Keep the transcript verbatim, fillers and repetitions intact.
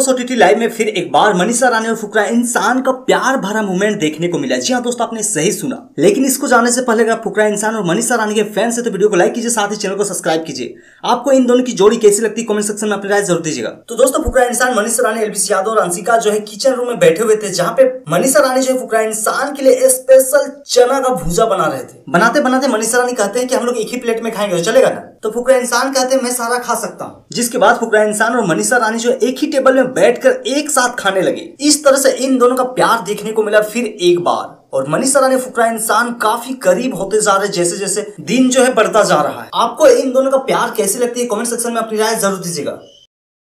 Boss OTT live में फिर एक बार मनीषा रानी और फुकरा इंसान का प्यार भरा मूवमेंट देखने को मिला। जी हाँ दोस्तों, आपने सही सुना। लेकिन इसको जानने से पहले अगर फुकरा इंसान और मनीषा रानी के फैन से तो वीडियो को लाइक कीजिए, साथ ही चैनल को सब्सक्राइब कीजिए। आपको इन दोनों की जोड़ी कैसी लगती है कमेंट सेक्शन में अपनी राय जरूर दीजिएगा। तो दोस्तों, फुकरा इंसान, मनीषा रानी, एलबीसी यादव और अंशिका जो है किचन रूम में बैठे हुए थे, जहाँ पे मनीषा रानी जो है फुकरा इंसान के लिए स्पेशल चना का भूजा बना रहे थे। बनाते बनाते मनीषा रानी कहते हैं कि हम लोग एक ही प्लेट में खाएंगे, तो चलेगा ना? तो फुकरा इंसान कहते हैं मैं सारा खा सकता हूँ। जिसके बाद फुकरा इंसान और मनीषा रानी जो एक ही टेबल में बैठकर एक साथ खाने लगे। इस तरह से इन दोनों का प्यार देखने को मिला फिर एक बार। और मनीषा रानी फुकरा इंसान काफी करीब होते जा रहे जैसे जैसे दिन जो है बढ़ता जा रहा है। आपको इन दोनों का प्यार कैसे लगती है कमेंट सेक्शन में अपनी राय जरूर दीजिएगा।